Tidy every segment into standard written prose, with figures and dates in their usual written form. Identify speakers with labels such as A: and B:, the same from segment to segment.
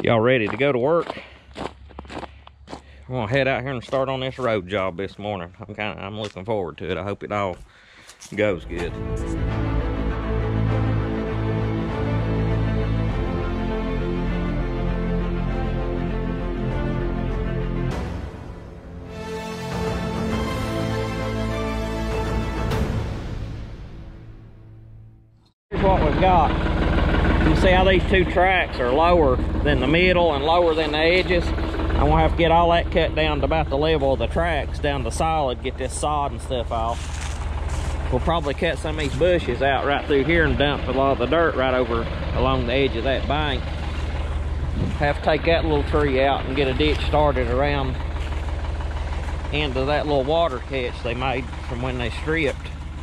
A: Y'all ready to go to work? I'm gonna head out here and start on this road job this morning. I'm looking forward to it. I hope it all goes good. Here's what we've got. You see how these two tracks are lower than the middle and lower than the edges? I'm gonna have to get all that cut down to about the level of the tracks, down to solid, get this sod and stuff off. We'll probably cut some of these bushes out right through here and dump a lot of the dirt right over along the edge of that bank. Have to take that little tree out and get a ditch started around into that little water catch they made from when they stripped.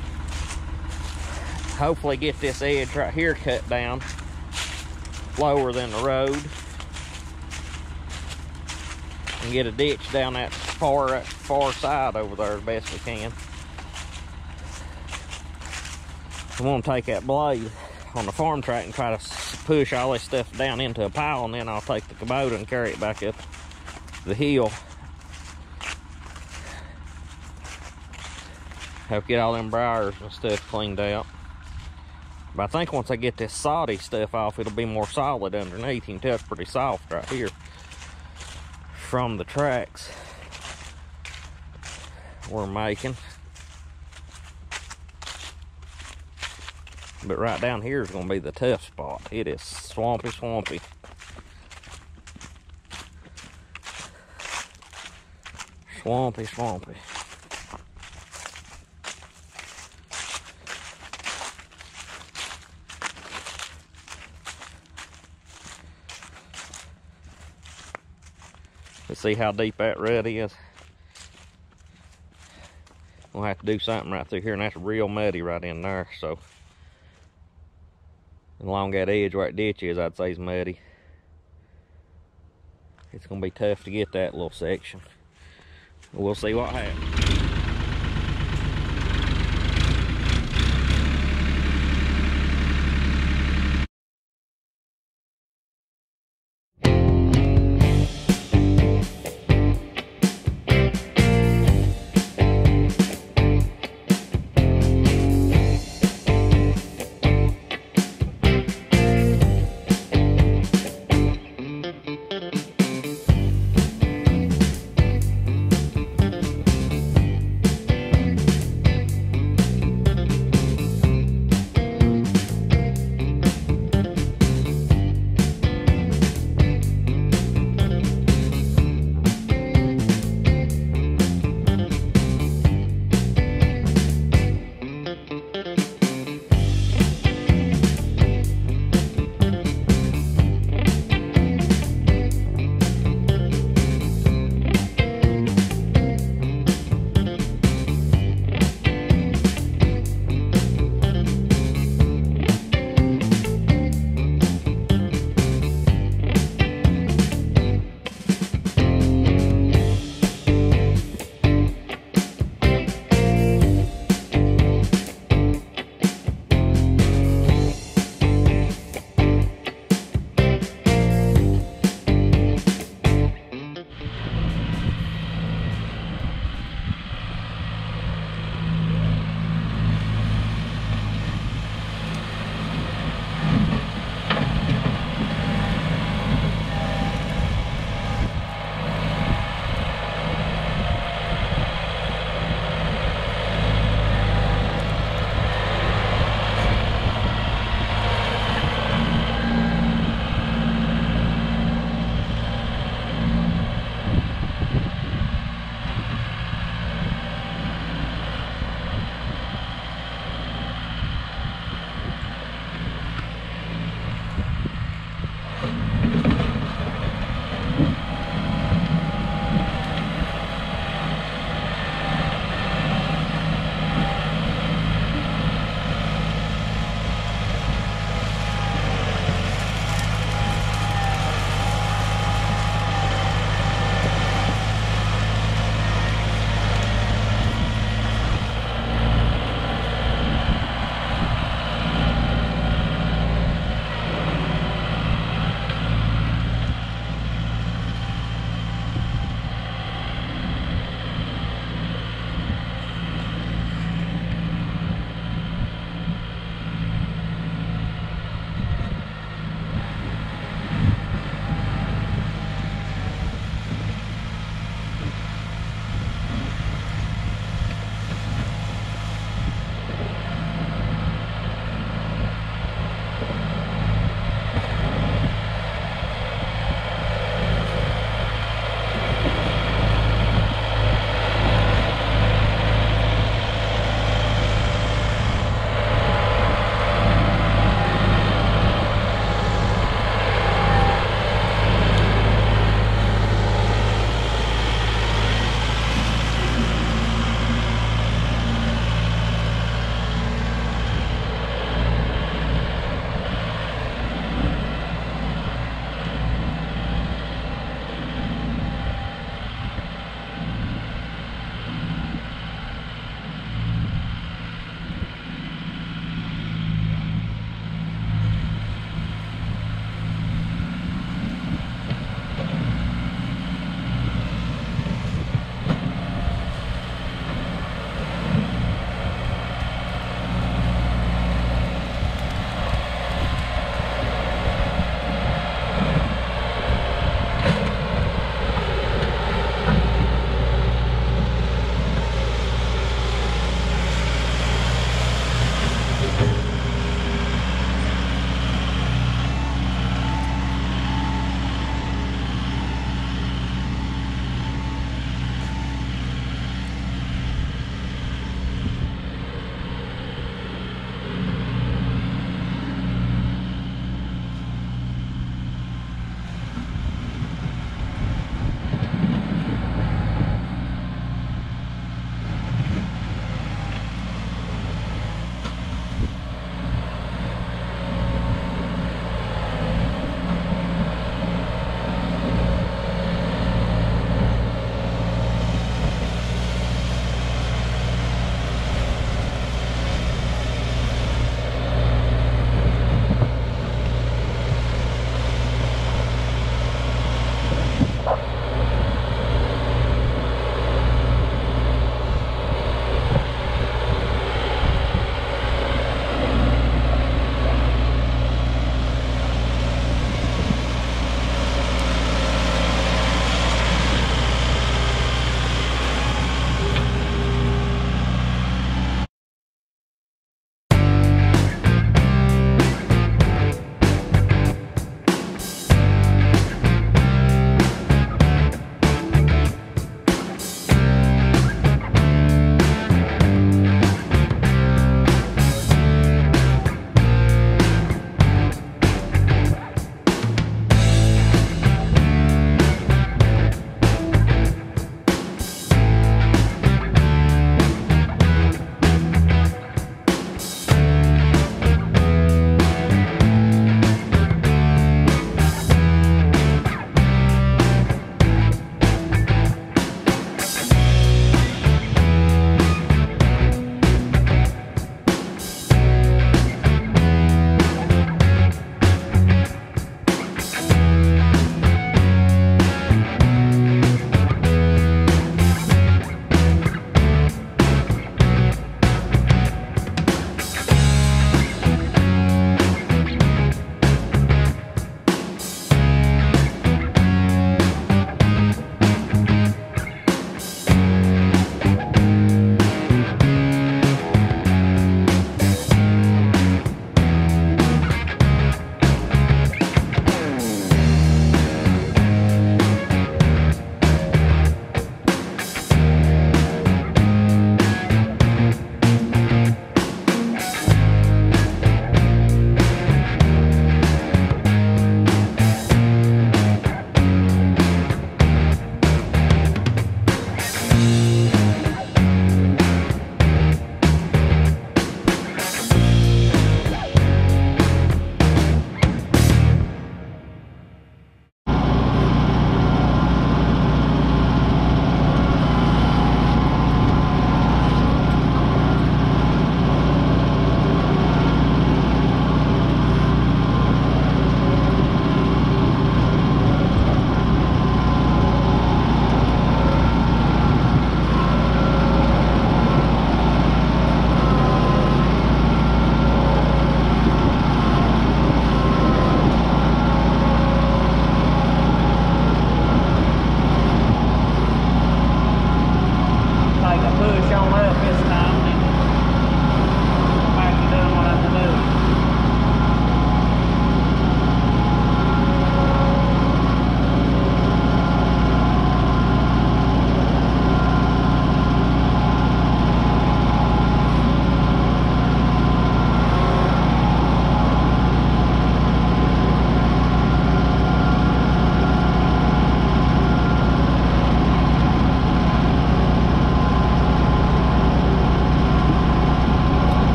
A: Hopefully get this edge right here cut down lower than the road and get a ditch down that far side over there as best we can. I'm gonna take that blade on the Farmtrac and try to push all this stuff down into a pile, and then I'll take the Kubota and carry it back up the hill. Have to get all them briars and stuff cleaned out. But I think once I get this soddy stuff off, it'll be more solid underneath. You can tell it's pretty soft right here from the tracks we're making. But right down here is going to be the tough spot. It is swampy, swampy. Swampy, swampy. Let's see how deep that rut is. We'll have to do something right through here, and that's real muddy right in there. So along that edge where that ditch is, I'd say it's muddy. It's gonna be tough to get that little section. We'll see what happens.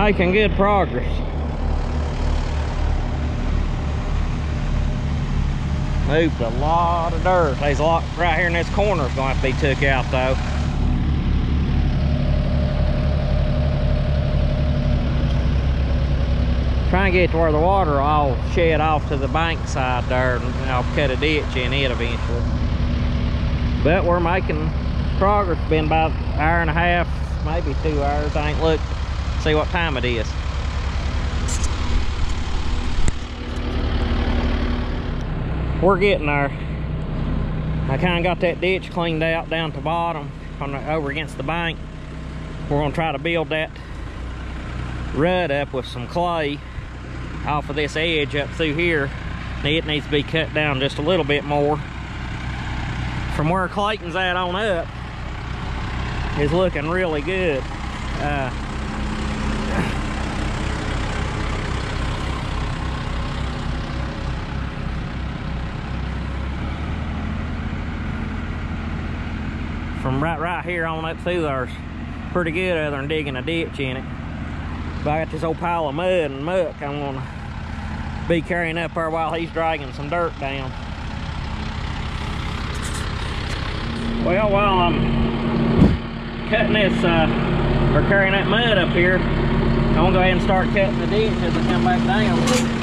A: making good progress. Moved a lot of dirt. There's a lot right here in this corner is going to have to be took out though. Try and get to where the water will all shed off to the bank side there, and I'll cut a ditch in it eventually. But we're making progress. Been about an hour and a half, maybe 2 hours. I ain't looked. See what time it is. We're getting there. I kind of got that ditch cleaned out down to the bottom over against the bank. We're going to try to build that rut up with some clay off of this edge up through here. It needs to be cut down just a little bit more. From where Clayton's at on up is looking really good. From right here on up through there's pretty good other than digging a ditch in it. But I got this old pile of mud and muck I'm gonna be carrying up there while he's dragging some dirt down. Well, while I'm cutting this, or carrying that mud up here, I'm gonna go ahead and start cutting the ditch as I come back down.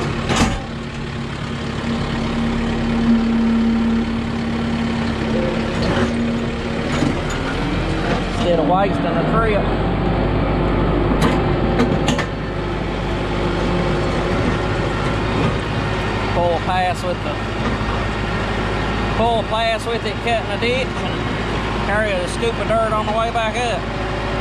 A: Instead of wasting the trip. Full pass with it, cutting the ditch, and carry a scoop of dirt on the way back up.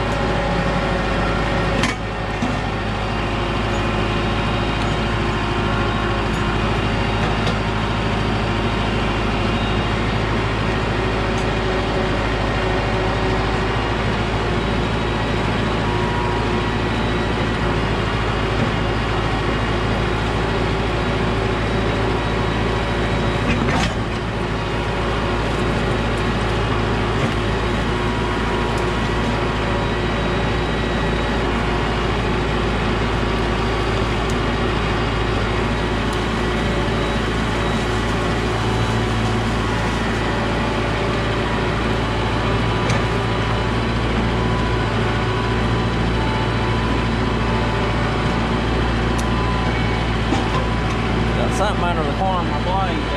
A: Something under the corner of my blade.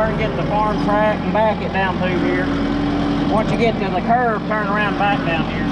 A: and get the Farmtrac and back it down through here. Once you get to the curve, turn around back down here.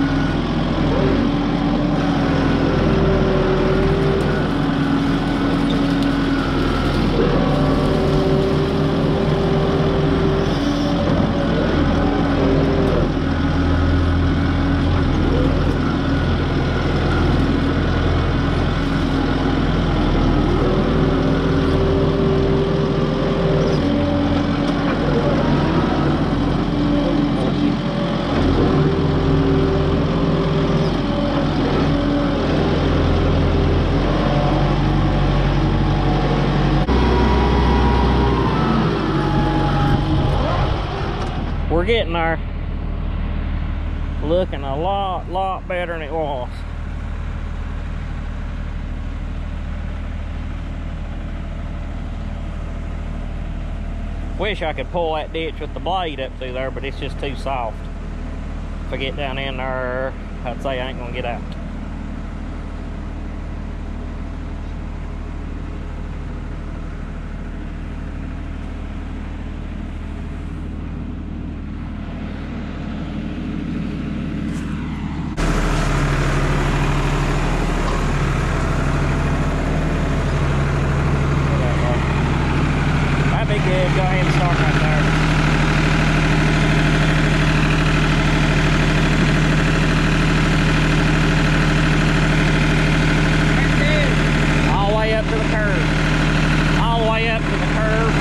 A: We're getting there. Looking a lot better than it was. Wish I could pull that ditch with the blade up through there, but it's just too soft. If I get down in there, I'd say I ain't gonna get out. That'd be good. Go ahead and start right there. All the way up to the curve. All the way up to the curve.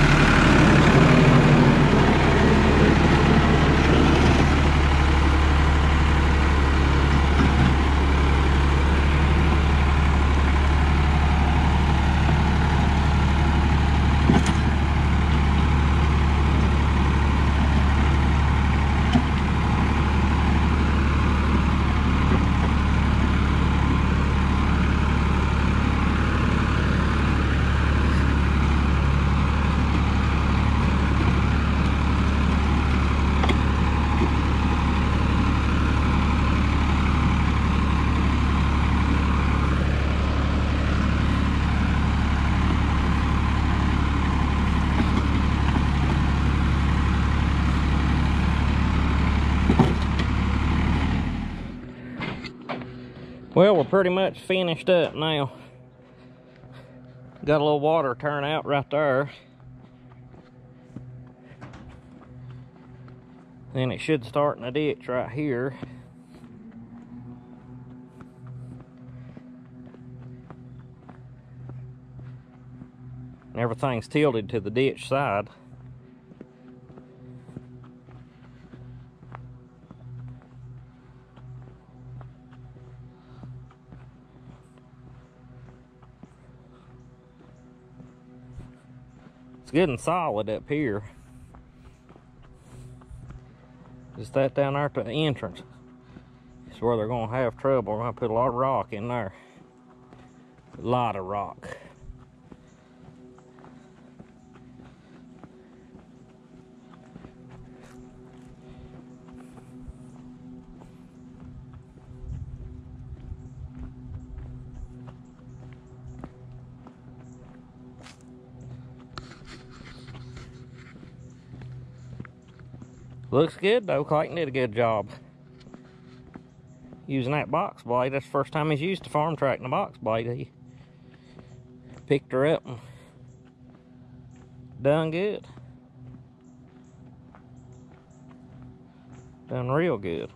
A: Well, we're pretty much finished up now. Got a little water turn out right there. Then it should start in the ditch right here. And everything's tilted to the ditch side. It's good and solid up here. Just that down there to the entrance. It's where they're gonna have trouble. We're gonna put a lot of rock in there. A lot of rock. Looks good though. Clayton did a good job using that box blade. That's the first time he's used a Farmtrac and a box blade. He picked her up and done good. Done real good.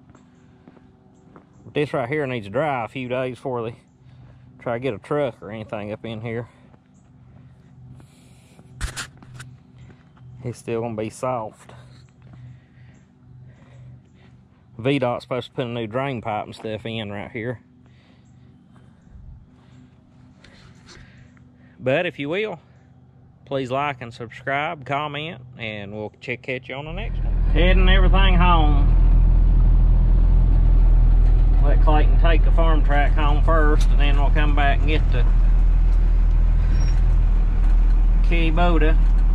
A: But this right here needs to dry a few days before they try to get a truck or anything up in here. It's still gonna be soft. VDOT's supposed to put a new drain pipe and stuff in right here. But if you will, please like and subscribe, comment, and we'll catch you on the next one. Heading everything home. Let Clayton take the Farmtrac home first, and then we'll come back and get the Kubota